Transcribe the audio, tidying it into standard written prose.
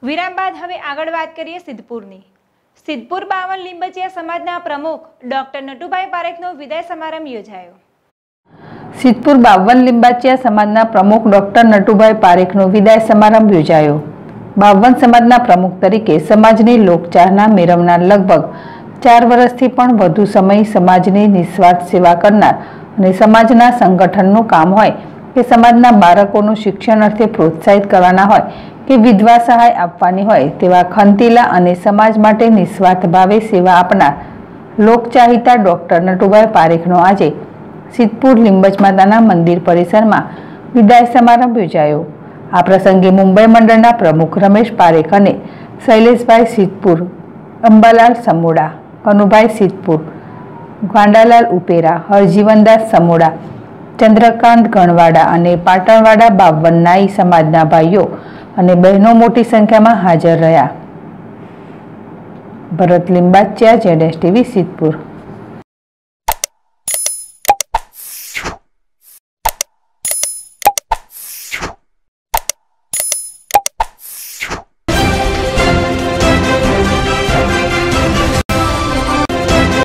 વિરામ બાદ હવે આગળ વાત કરીએ સિદ્ધપુરની। સિદ્ધપુર 52 લીંબચિયા સમાજના પ્રમુખ ડોક્ટર નટુભાઈ પારેખનો વિદાય સમારંભ યોજાયો। સિદ્ધપુર 52 લીંબાચિયા સમાજના પ્રમુખ ડોક્ટર નટુભાઈ પારેખનો વિદાય સમારંભ યોજાયો। 52 સમાજના પ્રમુખ તરીકે સમાજની લોકચાહના મેળવનાર લગભગ 4 વર્ષથી પણ વધુ સમય સમાજની નિસ્વાર્થ સેવા કરનાર અને સમાજના સંગઠનનું કામ હોય કે સમાજના બાળકોનું શિક્ષણ અર્થે પ્રોત્સાહિત કરવાના હોય કે વિધવા સહાય આપવાની હોય તેવા ખંતીલા અને સમાજ માટે નિસ્વાર્થ ભાવે સેવા આપનાર લોકચાહિતા ડોક્ટર નટુભાઈ પારેખનો આજે સિદ્ધપુર લીંબચ માતાના મંદિર પરિસરમાં વિદાય સમારંભ યોજાયો। આ પ્રસંગે મુંબઈ મંડળના પ્રમુખ રમેશ પારેખ અને શૈલેષભાઈ સિદ્ધપુર, અંબાલાલ સમોડા, કનુભાઈ સિદ્ધપુર, ગાંડાલાલ ઉપેરા, હરજીવનદાસ સમોડા, ચંદ્રકાંત ગણવાડા અને પાટણવાડા 52 નાઈ સમાજના ભાઈઓ અને બહેનો મોટી સંખ્યામાં હાજર રહ્યા। ભરત લીંબાચિયા, ZSTV સિદ્ધપુર।